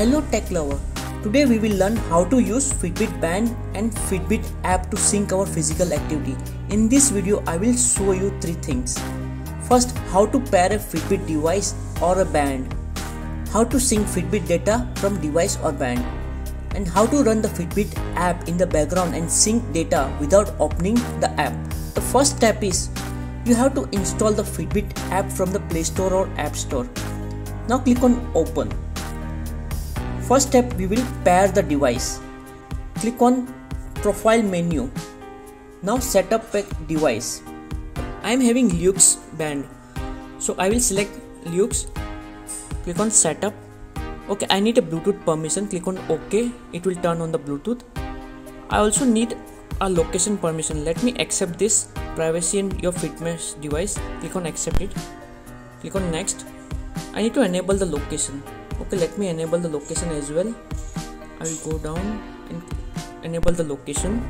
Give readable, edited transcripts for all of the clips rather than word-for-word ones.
Hello tech lover, today we will learn how to use Fitbit band and Fitbit app to sync our physical activity. In this video I will show you three things. First, how to pair a Fitbit device or a band, how to sync Fitbit data from device or band, and how to run the Fitbit app in the background and sync data without opening the app. The first step is you have to install the Fitbit app from the Play Store or App Store. Now click on Open. First step, we will pair the device. Click on Profile menu. Now set up a device. I am having Lux band, so I will select Lux. Click on Setup. Okay, I need a Bluetooth permission. Click on OK. It will turn on the Bluetooth. I also need a location permission. Let me accept this. Privacy in your fitness device. Click on Accept it. Click on Next. I need to enable the location. Okay, let me enable the location as well. I will go down and enable the location.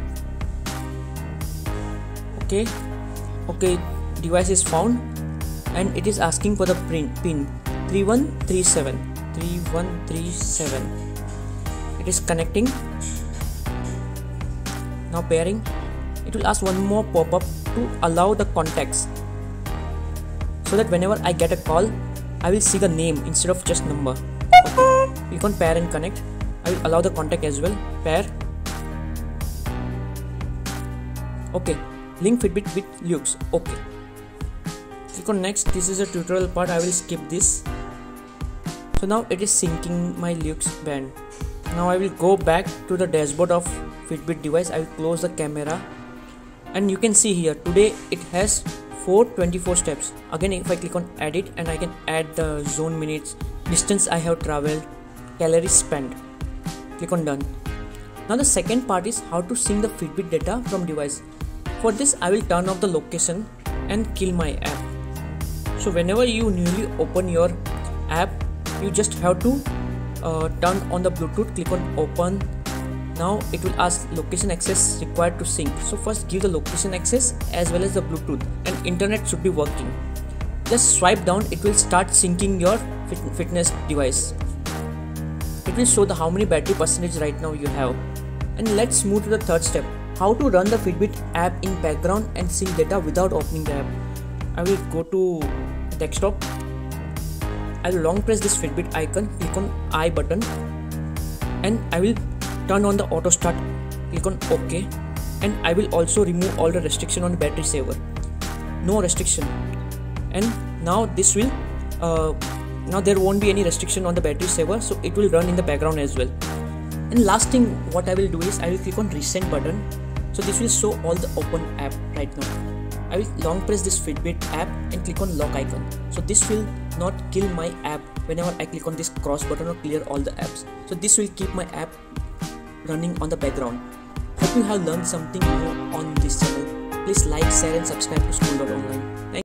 Okay, device is found and it is asking for the pin 3137. It is connecting. Now pairing. It will ask one more pop-up to allow the contacts, so that whenever I get a call I will see the name instead of just number. Okay. Click on pair and connect. I will allow the contact as well. Pair. Okay. Link Fitbit with Lux. Okay. Click on next. This is a tutorial part. I will skip this. So now it is syncing my Lux band. Now I will go back to the dashboard of Fitbit device. I will close the camera. And you can see here today it has 424 steps. Again, if I click on edit, and I can add the zone minutes, distance I have traveled, calories spent. Click on done. Now the second part is how to sync the Fitbit data from device. For this I will turn off the location and kill my app. So whenever you newly open your app, you just have to turn on the Bluetooth. Click on open. Now it will ask location access required to sync. So first give the location access as well as the Bluetooth, and internet should be working. Just swipe down, it will start syncing your fitness device. It will show the how many battery percentage right now you have. And let's move to the third step, how to run the Fitbit app in background and sync data without opening the app. I will go to desktop. I will long press this Fitbit icon, click on I button, and I will turn on the auto start. Click on OK, and I will also remove all the restriction on battery saver. No restriction. And now this will now there won't be any restriction on the battery saver, so it will run in the background as well. And last thing what I will do is I will click on resend button, so this will show all the open app right now. I will long press this Fitbit app and click on lock icon, so this will not kill my app whenever I click on this cross button or clear all the apps. So this will keep my app running on the background. Hope you have learned something new on this channel. Please like, share and subscribe to skool.online.